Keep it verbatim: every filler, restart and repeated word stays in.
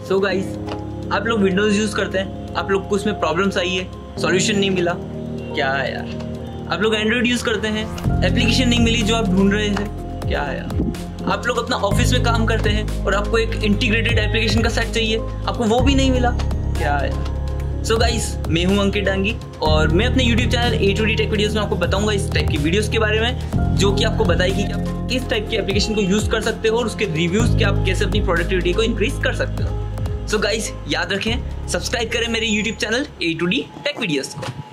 So guys, आप लोग Windows use करते हैं, आप लोग को उसमें प्रॉब्लम्स आई है, सॉल्यूशन नहीं मिला, क्या है यार। आप लोग एंड्रॉइड यूज़ करते हैं, एप्लीकेशन नहीं मिली जो आप ढूंढ रहे थे, क्या है यार। आप लोग अपना ऑफिस में काम करते हैं और आपको एक इंटीग्रेटेड एप्लीकेशन का सेट चाहिए, आपको वो भी नहीं मिला, क्या है यार। सो गाइस, मैं हूं अंकित डांगी और मैं अपने YouTube channel A two D tech videos में आपको बताऊंगा इस टाइप की वीडियोस के बारे में, जो कि आपको बताएगी कि आप किस टाइप की एप्लीकेशन को यूज़ कर सकते हो और उसके रिव्यूज़ के आप कैसे अपनी प्रोडक्टिविटी को इंक्रीज कर सकते हो। सो गाइस, याद रखें, सब्सक्राइब करें मेरे YouTube channel A two D tech videos को।